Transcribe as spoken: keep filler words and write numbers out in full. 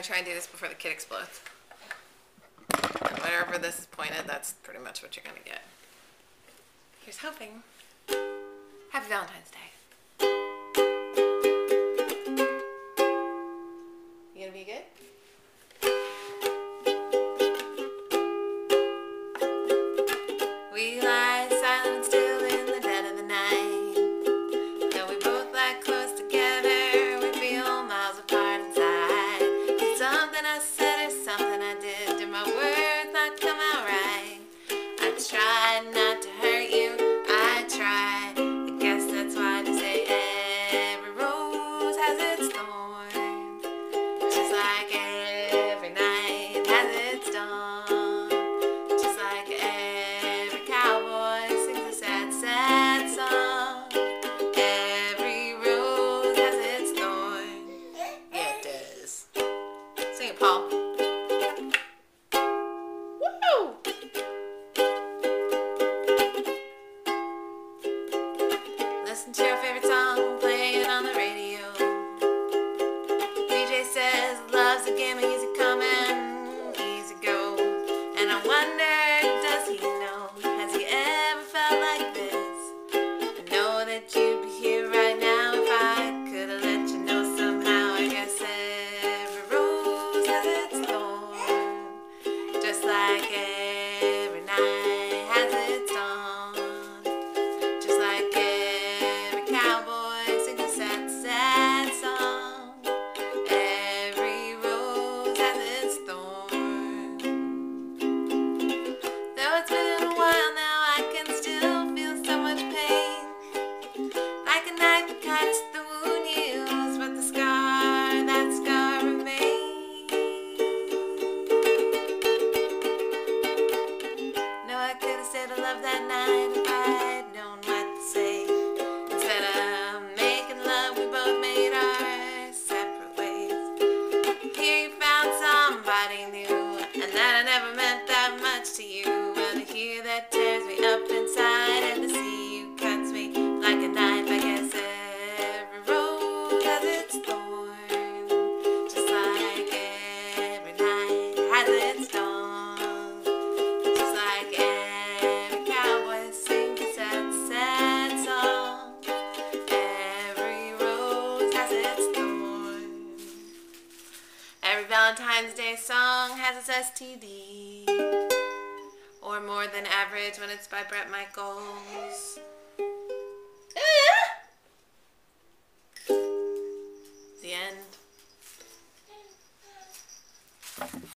to try and do this before the kid explodes. And wherever this is pointed, that's pretty much what you're going to get. Here's hoping. Happy Valentine's Day. You going to be good? We lie silent still in the dead of the night. Though we both lie close together, we feel miles apart inside. Did something I said or something I did, did my words not come out right? I tried not to hurt you, I tried. I guess that's why they say every rose has its thorn. Just like every night has its dawn. Just like every cowboy sings a sad, sad song. Every rose has its thorn. Yeah, it does. Sing it, Paul. Woo! Listen to your favorite song, play it on the radio. D J says love's a game, easy coming, easy go. And I wonder, does he know? Has he ever felt like this? I know that you'd be here right now if I could have let you know somehow. I guess every rose has its thorn, just like every night has its dawn. Just like every cowboy sings a sad, sad song. Every rose has its thorn. Though it's been a while now, I can still feel so much pain. Like a knife that cuts, the wound heals, but the scar, that scar remains. No, I could have said I love that night if I'd known what to say. Instead of making love, we both made our separate ways. Here you found somebody new, and that I never meant that much to you. Well, to hear that tears me up inside, and to see you cuts me like a knife. I guess every rose has its thorn, just like every night has its dawn. Just like every cowboy sings a sad, sad song. Every rose has its thorn. Every Valentine's Day song has its S T D. Or more than average when it's by Bret Michaels. The end.